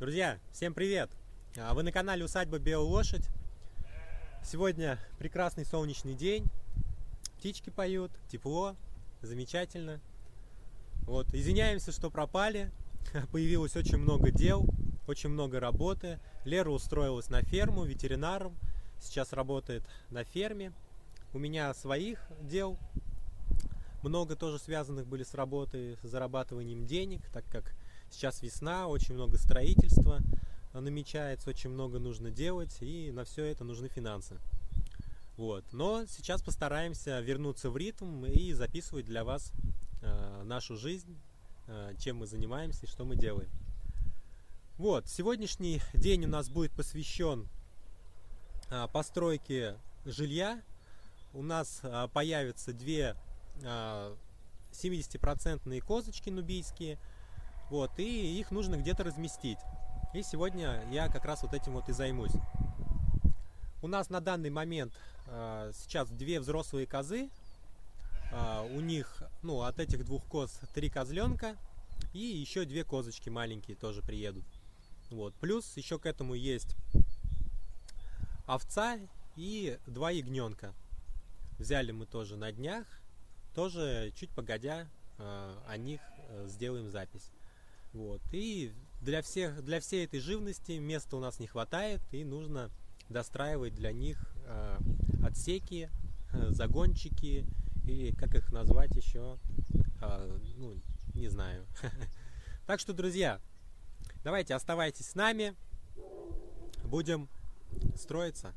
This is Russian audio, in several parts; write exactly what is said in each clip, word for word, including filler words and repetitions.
Друзья, всем привет! Вы на канале Усадьба Белая Лошадь. Сегодня прекрасный солнечный день. Птички поют, тепло, замечательно. Вот, извиняемся, что пропали. Появилось очень много дел, очень много работы. Лера устроилась на ферму ветеринаром. Сейчас работает на ферме. У меня своих дел много тоже связанных были с работой, с зарабатыванием денег, так как сейчас весна, очень много строительства намечается, очень много нужно делать, и на все это нужны финансы. Вот. Но сейчас постараемся вернуться в ритм и записывать для вас э, нашу жизнь, э, чем мы занимаемся и что мы делаем. Вот. Сегодняшний день у нас будет посвящен э, постройке жилья. У нас э, появятся две семидесятипроцентные козочки нубийские, вот, и их нужно где-то разместить. И сегодня я как раз вот этим вот и займусь. У нас на данный момент э, сейчас две взрослые козы. Э, у них, ну, от этих двух коз три козленка и еще две козочки маленькие тоже приедут. Вот. Плюс еще к этому есть овца и два ягненка. Взяли мы тоже на днях. Тоже чуть погодя э, о них э, сделаем запись. Вот. И для, всех, для всей этой живности места у нас не хватает, и нужно достраивать для них э, отсеки, э, загончики, или как их назвать еще, э, ну, не знаю. Так что, друзья, давайте оставайтесь с нами, будем строиться.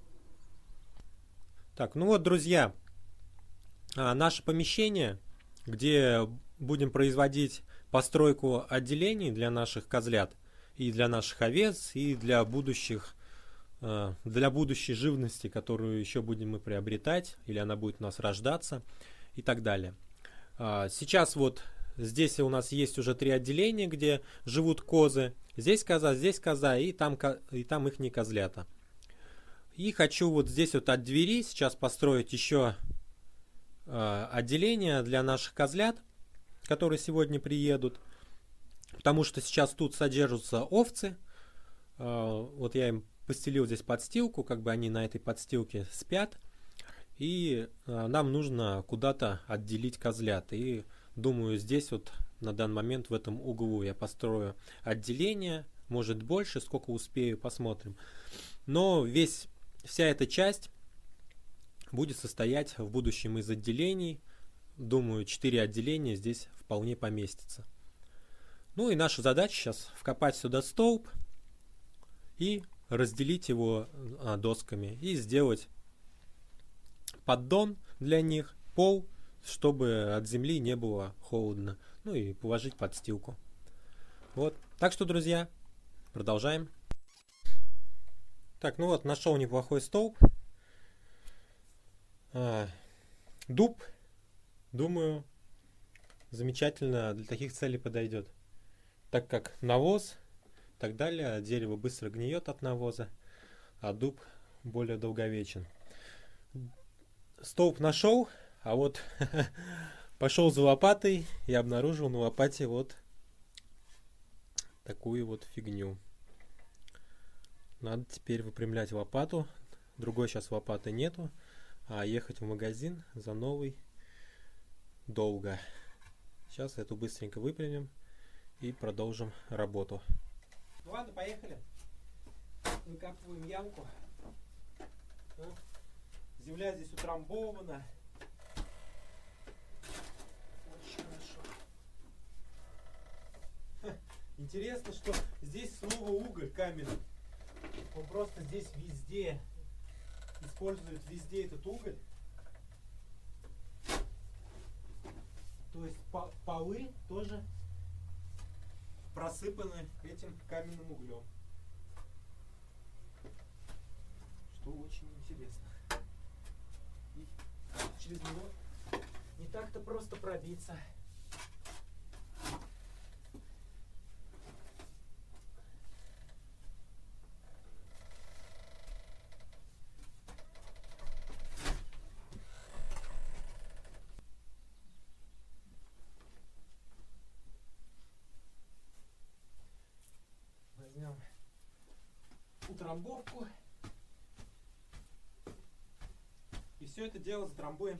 Так, ну вот, друзья. Наше помещение, где будем производить постройку отделений для наших козлят и для наших овец, и для будущих, для будущей живности, которую еще будем мы приобретать, или она будет у нас рождаться и так далее. Сейчас вот здесь у нас есть уже три отделения, где живут козы. Здесь коза, здесь коза, и там, и там ихние козлята. И хочу вот здесь вот от двери сейчас построить еще отделение для наших козлят, которые сегодня приедут, потому что сейчас тут содержатся овцы. Вот я им постелил здесь подстилку, как бы они на этой подстилке спят, и нам нужно куда-то отделить козлят. И думаю, здесь вот на данный момент в этом углу я построю отделение, может больше, сколько успею, посмотрим. Но весь, вся эта часть будет состоять в будущем из отделений. Думаю, четыре отделения здесь вполне поместится. Ну и наша задача сейчас вкопать сюда столб и разделить его а, досками. И сделать поддон для них, пол, чтобы от земли не было холодно. Ну и положить подстилку. Вот. Так что, друзья, продолжаем. Так, ну вот, нашел неплохой столб. А, дуб, думаю, замечательно для таких целей подойдет, так как навоз и так далее, дерево быстро гниет от навоза, а дуб более долговечен. Столб нашел, а вот пошел за лопатой и обнаружил на лопате вот такую вот фигню. Надо теперь выпрямлять лопату, другой сейчас лопаты нету. А ехать в магазин за новый долго. Сейчас эту быстренько выпрямим и продолжим работу. Ну ладно, поехали. Выкапываем ямку. Земля здесь утрамбована. Очень хорошо. Интересно, что здесь слово уголь каменный. Он просто здесь везде. Используют везде этот уголь. То есть по полы тоже просыпаны этим каменным углем. Что очень интересно. И через него не так-то просто пробиться. Возьмем утрамбовку. И все это дело затрамбуем.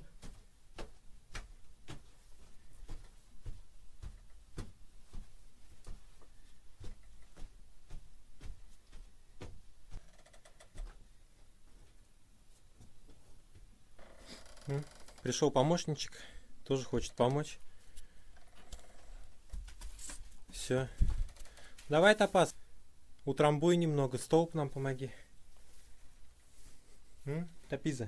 Пришел помощничек, тоже хочет помочь. Все. Давай, Топаз, утрамбуй немного, столб нам помоги. М? Топиза.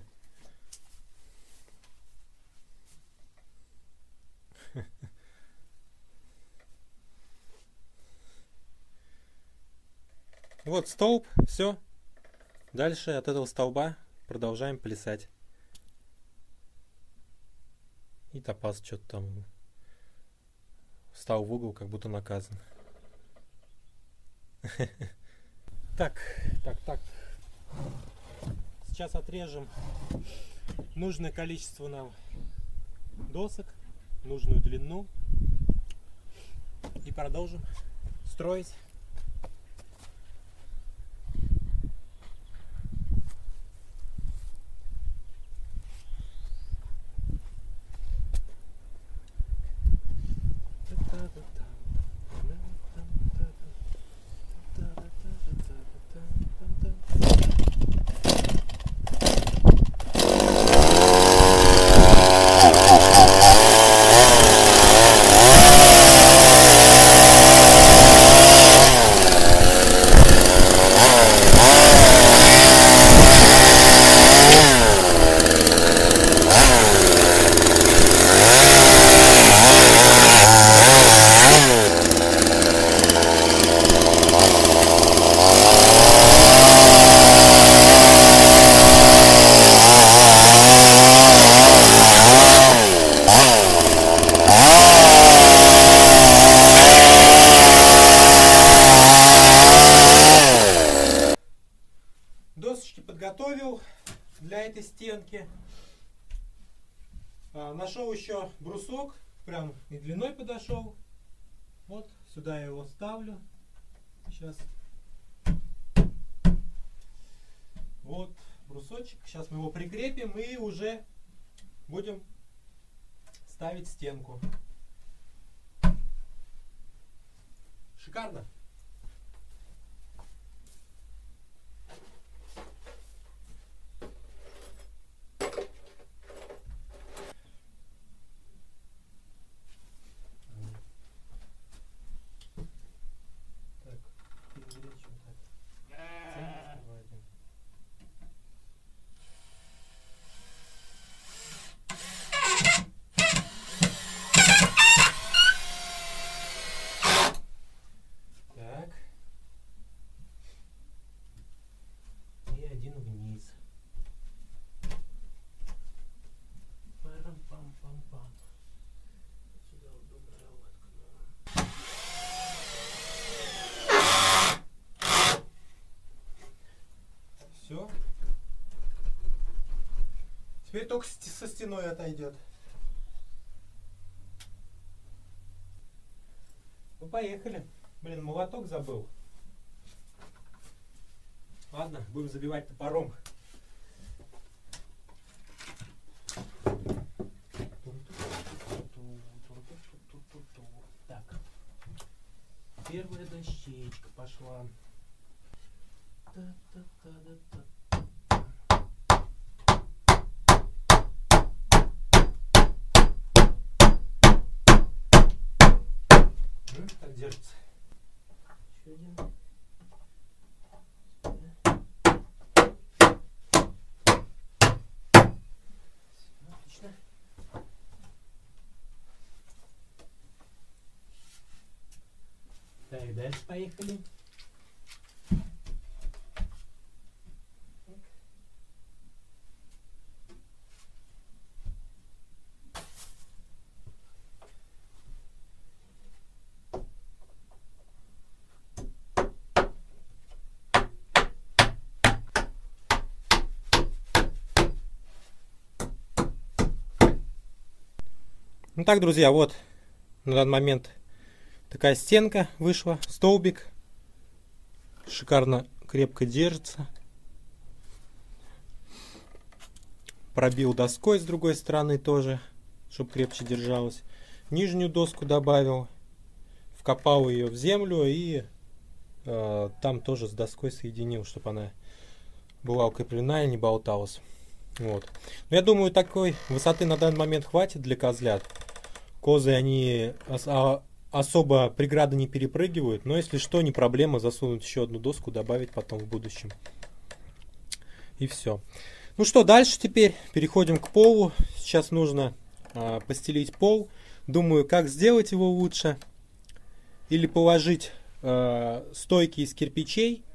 Вот столб, все. Дальше от этого столба продолжаем плясать. И Топаз что-то там встал в угол, как будто наказан. Так, так, так. Сейчас отрежем нужное количество нам досок, нужную длину. И продолжим строить. Досочки подготовил для этой стенки. А, нашел еще брусок, прям и длиной подошел. Вот сюда я его ставлю. Сейчас. Вот брусочек. Сейчас мы его прикрепим и уже будем ставить стенку. Шикарно. Все. Теперь только со стеной отойдет. Ну, поехали. Блин, молоток забыл. Ладно, будем забивать топором. Так. Первая дощечка пошла. Так держится. Еще один. Отлично. Так, дальше поехали. Ну так, друзья, вот на данный момент такая стенка вышла, столбик. Шикарно крепко держится. Пробил доской с другой стороны тоже, чтобы крепче держалась. Нижнюю доску добавил, вкопал ее в землю и э, там тоже с доской соединил, чтобы она была укреплена и не болталась. Вот. Но я думаю, такой высоты на данный момент хватит для козлят. Козы, они ос- особо преграды не перепрыгивают, но если что, не проблема засунуть еще одну доску, добавить потом в будущем. И все. Ну что, дальше теперь переходим к полу. Сейчас нужно э, постелить пол. Думаю, как сделать его лучше. Или положить э, стойки из кирпичей,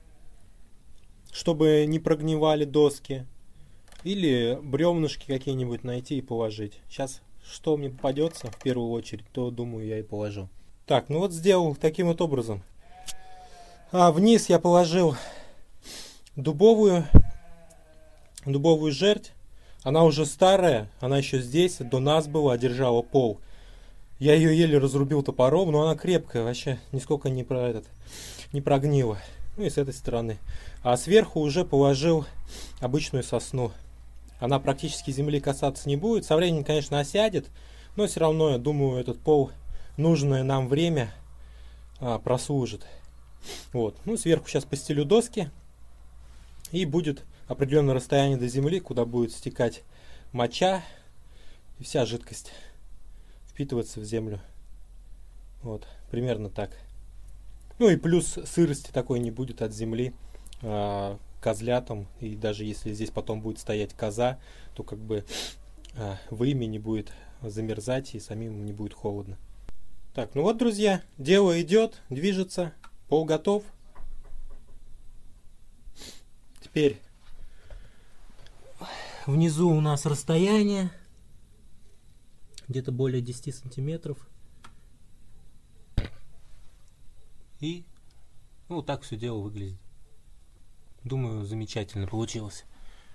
чтобы не прогнивали доски. Или бревнышки какие-нибудь найти и положить. Сейчас, что мне попадется в первую очередь, то, думаю, я и положу. Так, ну вот сделал таким вот образом. А вниз я положил дубовую, дубовую жерть. Она уже старая, она еще здесь, до нас была, держала пол. Я ее еле разрубил топором, но она крепкая, вообще нисколько не, про этот, не прогнила. Ну и с этой стороны. А сверху уже положил обычную сосну. Она практически земли касаться не будет. Со временем, конечно, осядет, но все равно, я думаю, этот пол нужное нам время а, прослужит. Вот. Ну, сверху сейчас постелю доски. И будет определенное расстояние до земли, куда будет стекать моча и вся жидкость впитываться в землю. Вот, примерно так. Ну и плюс сырости такой не будет от земли а, козлятам. И даже если здесь потом будет стоять коза, то как бы а, вымя не будет замерзать и самим не будет холодно. Так, ну вот, друзья, дело идет, движется, пол готов. Теперь внизу у нас расстояние где-то более десяти сантиметров. И ну, вот так все дело выглядит. Думаю, замечательно получилось.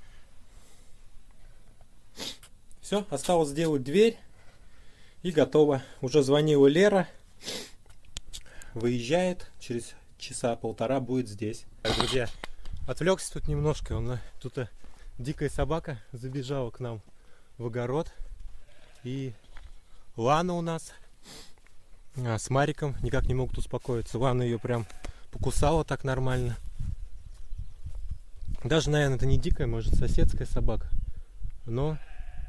Все, осталось сделать дверь. И готово. Уже звонила Лера. Выезжает. Через часа полтора будет здесь. Так, друзья, отвлекся тут немножко. Он, тут дикая собака забежала к нам в огород. И Лана у нас а, с Мариком никак не могут успокоиться. Лана ее прям покусала так нормально. Даже, наверное, это не дикая, может, соседская собака. Но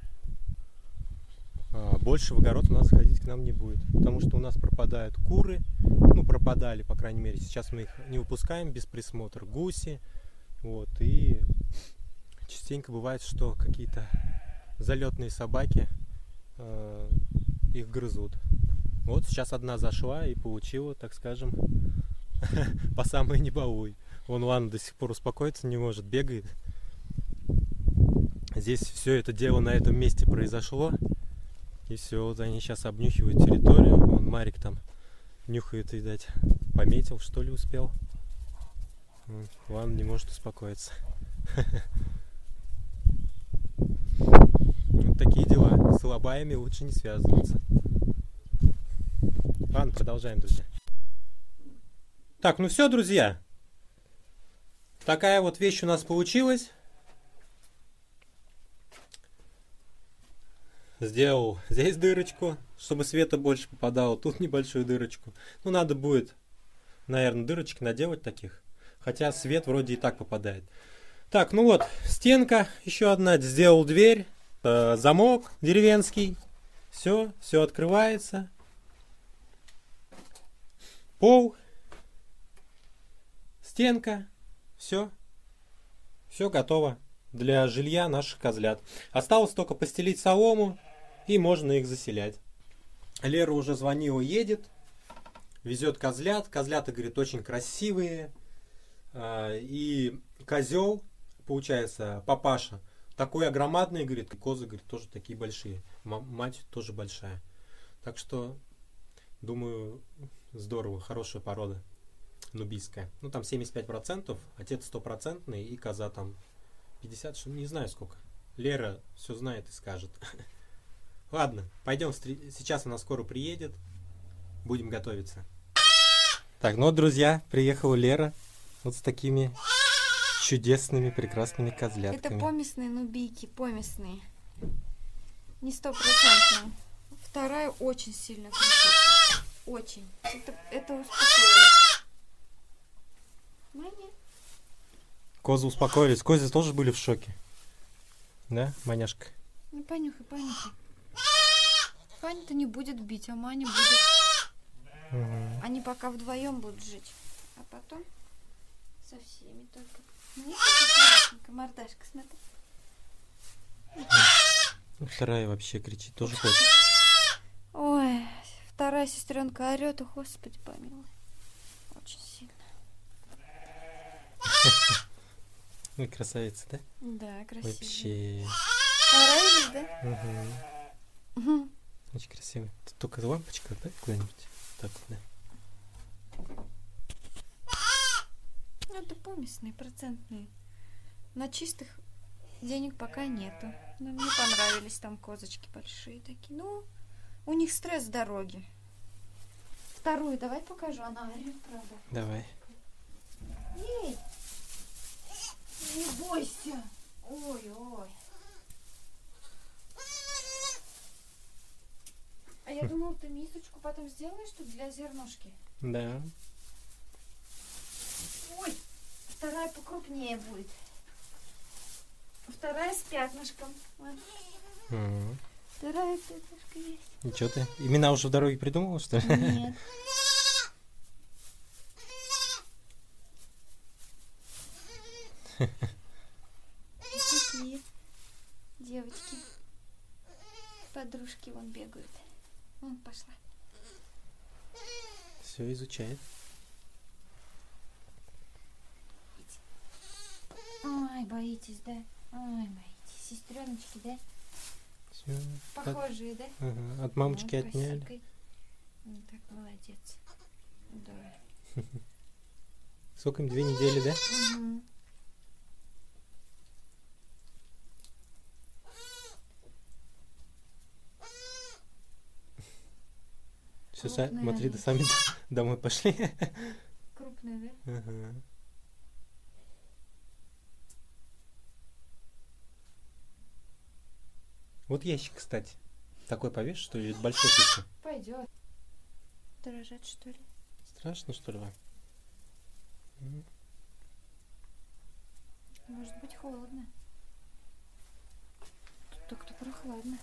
а, больше в огород у нас ходить к нам не будет. Потому что у нас пропадают куры. Ну, пропадали, по крайней мере. Сейчас мы их не выпускаем без присмотра. Гуси. Вот. И частенько бывает, что какие-то залетные собаки э, их грызут. Вот сейчас одна зашла и получила, так скажем, по самой не балуй. Вон Лана до сих пор успокоиться не может, бегает. Здесь все это дело на этом месте произошло. И все, вот они сейчас обнюхивают территорию. Вон Марик там нюхает, видать, пометил, что ли, успел. Лана не может успокоиться. Вот такие дела. С лобаями лучше не связываться. Ладно, продолжаем, друзья. Так, ну все, друзья. Такая вот вещь у нас получилась. Сделал здесь дырочку, чтобы света больше попадало. Тут небольшую дырочку. Ну, надо будет, наверное, дырочек наделать таких. Хотя свет вроде и так попадает. Так, ну вот, стенка еще одна. Сделал дверь, э, замок деревенский. Все, все открывается. Пол. Стенка. Все. Все готово для жилья наших козлят. Осталось только постелить солому, и можно их заселять. Лера уже звонила, едет. Везет козлят. Козлята, говорит, очень красивые. И козел, получается, папаша, такой огромадный, говорит, козы, говорит, тоже такие большие. Мать тоже большая. Так что, думаю, здорово, хорошая порода. Нубийская. Ну, там семьдесят пять процентов, отец стопроцентный и коза там пятьдесят, не знаю сколько. Лера все знает и скажет. Ладно, пойдем, сейчас она скоро приедет. Будем готовиться. Так, ну вот, друзья, приехала Лера. Вот с такими чудесными, прекрасными Это козлятками. помесные нубийки, помесные. Не стопроцентные. Вторая очень сильно кричит. Очень. Это, это успокоилось. Маня. Козы успокоились. Козы тоже были в шоке. Да, Маняшка? Ну понюхай, понюхай. Паня-то не будет бить, а Маня будет. Угу. Они пока вдвоем будут жить. А потом со всеми только. Ну, хорошенькая мордашка, смотри. Вторая вообще кричит, тоже хочет. Ой, вторая сестренка орет, о, Господи помилуй. Очень сильно. Ну, красавица, да? Да, красиво. Вообще. Понравились, да? Угу. Угу. Очень красиво. Тут только лампочка, да, куда-нибудь? Так вот, да. Ну, это помесные, процентные. На чистых денег пока нету. Но мне понравились там козочки большие такие. Ну, у них стресс с дороги. Вторую давай покажу, она орет, правда. Давай. Эй! Не бойся! Ой-ой! А я думала, ты мисочку потом сделаешь тут для зернушки. Да. Ой! Вторая покрупнее будет. Вторая с пятнышком. Вот. Угу. Вторая пятнышко есть. И что ты? Имена уже в дороге придумала, что ли? Нет. Такие девочки. Подружки вон бегают. Вон пошла. Все изучает. Ой, боитесь, да? Ой, боитесь. Сестреночки, да? Всё. Похожие, да? Ага. От мамочки Вот, отняли. спасибо. Ну, так, молодец. Да. Сколько им, две недели, да? Угу. Все, смотри, Крупные да сами домой пошли. Крупные, да? Ага. Вот ящик, кстати. Такой повеш, что ли? Большой пицца. Пойдет. Дрожат, что ли? Страшно, что ли, вам? Может быть, холодно. Тут так-то прохладно.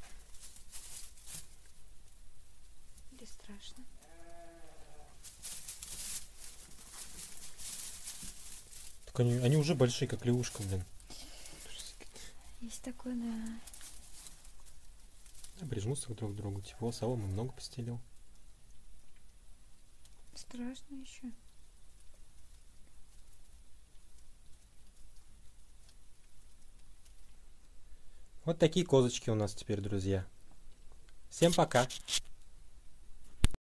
Или страшно? Так они, они уже большие, как лягушка, блин. Есть такое, да. Да, прижмутся друг к другу. Тепло, соломы много постелил. Страшно еще. Вот такие козочки у нас теперь, друзья. Всем пока.